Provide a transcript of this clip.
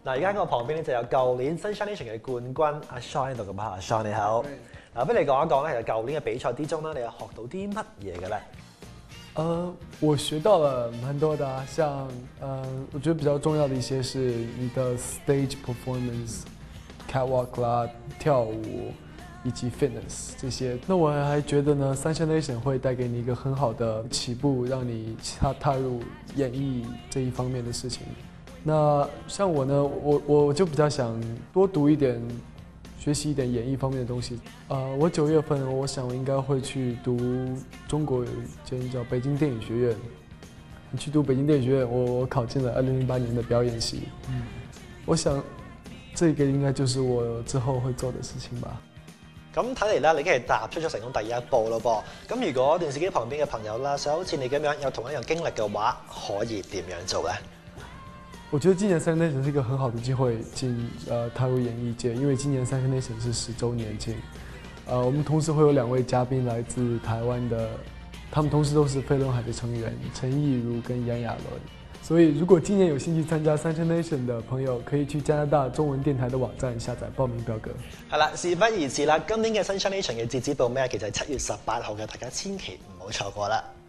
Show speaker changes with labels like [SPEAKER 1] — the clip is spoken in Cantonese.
[SPEAKER 1] 嗱，而家我旁邊咧就有舊年 Sunshine Nation 嘅冠軍阿 Sean 喺度咁啊，阿 Sean 你好。嗱，不如你講一講咧，其實舊年嘅比賽之中咧，你有學到啲乜嘢嘅咧？
[SPEAKER 2] 我学到了蛮多的啊，像我觉得比较重要的一些是你的 stage performance、catwalk 啦、跳舞以及 fitness 这些。那我还觉得呢 ，Sunshine Nation 会带给你一个很好的起步，让你踏入演艺这一方面的事情。那像我呢，我就比较想多读一点。学习一点演艺方面的东西。我9月份，我想我应该会去读中国有一间叫北京电影学院。去读北京电影学院，我考进了2008年的表演系。我想这个应该就是我之後會做的事情吧。
[SPEAKER 1] 咁睇嚟咧，你已經係踏出咗成功第一步咯噃。咁如果電視機旁邊嘅朋友啦，想好似你咁樣有同一樣經歷嘅話，可以點樣做咧？
[SPEAKER 2] 我觉得今年Sunshine Nation 是一个很好的机会踏入演艺界，因为今年Sunshine Nation是10周年庆。我们同时会有2位嘉宾来自台湾的，他们同时都是飞轮海的成员陈亦儒跟杨雅伦。所以如果今年有興趣參加Sunshine Nation 的朋友，可以去加拿大中文電台的網站下載報名表格。
[SPEAKER 1] 係啦，事不宜遲啦，今年嘅Sunshine Nation嘅截止報咩？其實係7月18號嘅，大家千祈唔好錯過啦。